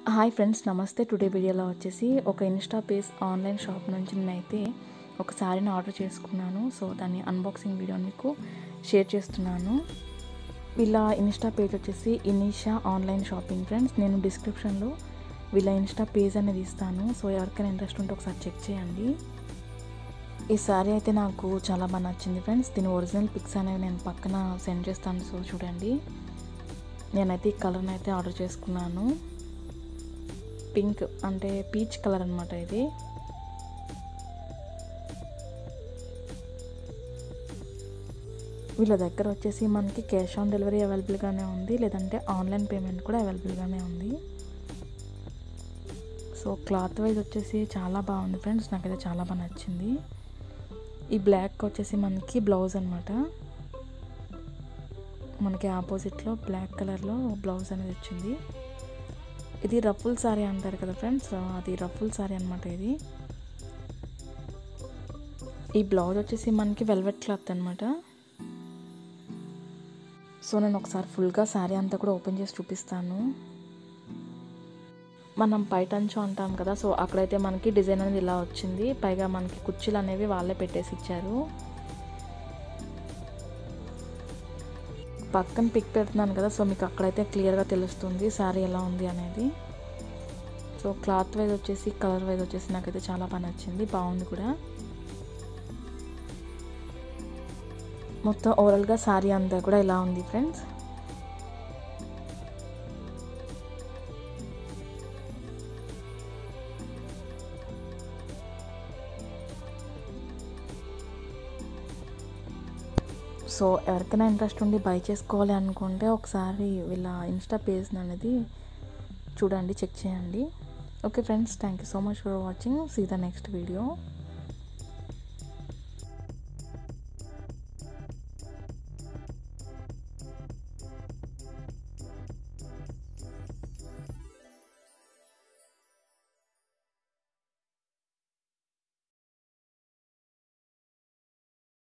Hi friends, నమస్తే. Today వీడియోలో వచ్చేసి ఒక ఇన్స్టా పేజ్ ఆన్లైన్ షాప్ నుంచి నేనైతే ఒక శారీని ఆర్డర్ చేసుకున్నాను. సో దాన్ని అన్బాక్సింగ్ వీడియో మీకు షేర్ చేస్తున్నాను. వీళ్ళ ఇన్స్టా పేజ్ వచ్చేసి ఇనిషా ఆన్లైన్ షాపింగ్ ఫ్రెండ్స్. నేను డిస్క్రిప్షన్లో వీళ్ళ ఇన్స్టా పేజ్ అనేది ఇస్తాను. సో ఎవరికైనా ఇంట్రెస్ట్ ఉంటే ఒకసారి చెక్ చేయండి. ఈ శారీ అయితే నాకు చాలా బాగా నచ్చింది ఫ్రెండ్స్. దీని ఒరిజినల్ పిక్స్ అనేవి నేను పక్కన సెండ్ చేస్తాను. సో చూడండి, నేనైతే ఈ కలర్ని అయితే ఆర్డర్ చేసుకున్నాను. పింక్ అంటే పీచ్ కలర్ అనమాట ఇది. వీళ్ళ దగ్గర వచ్చేసి మనకి క్యాష్ ఆన్ డెలివరీ అవైలబుల్గానే ఉంది, లేదంటే ఆన్లైన్ పేమెంట్ కూడా అవైలబుల్గానే ఉంది. సో క్లాత్ వైజ్ వచ్చేసి చాలా బాగుంది ఫ్రెండ్స్, నాకైతే చాలా బాగా నచ్చింది. ఈ బ్లాక్ వచ్చేసి మనకి బ్లౌజ్ అనమాట. మనకి ఆపోజిట్లో బ్లాక్ కలర్లో బ్లౌజ్ అనేది వచ్చింది. ఇది రఫుల్ సారీ అంటారు కదా ఫ్రెండ్స్, అది రఫుల్ సారీ అనమాట ఇది. ఈ బ్లౌజ్ వచ్చేసి మనకి వెల్వెట్ క్లాత్ అనమాట. సో నేను ఒకసారి ఫుల్గా శారీ అంతా కూడా ఓపెన్ చేసి చూపిస్తాను. మనం పైటంచు అంటాం కదా, సో అక్కడైతే మనకి డిజైన్ అనేది ఇలా వచ్చింది. పైగా మనకి కుర్చీలు అనేవి వాళ్ళే పెట్టేసి ఇచ్చారు. పక్కన పిక్ పెడుతున్నాను కదా, సో మీకు అక్కడైతే క్లియర్గా తెలుస్తుంది శారీ ఎలా ఉంది అనేది. సో క్లాత్ వైజ్ వచ్చేసి కలర్ వైజ్ వచ్చేసి నాకైతే చాలా బాగా నచ్చింది, బాగుంది కూడా. మొత్తం ఓవరాల్గా శారీ అంతా కూడా ఇలా ఉంది ఫ్రెండ్స్. సో ఎవరికైనా ఇంట్రెస్ట్ ఉండి బై చేసుకోవాలి అనుకుంటే ఒకసారి వీళ్ళ ఇన్స్టా పేజ్ అనేది చూడండి, చెక్ చేయండి. Okay friends, thank you so much for watching. See the next video.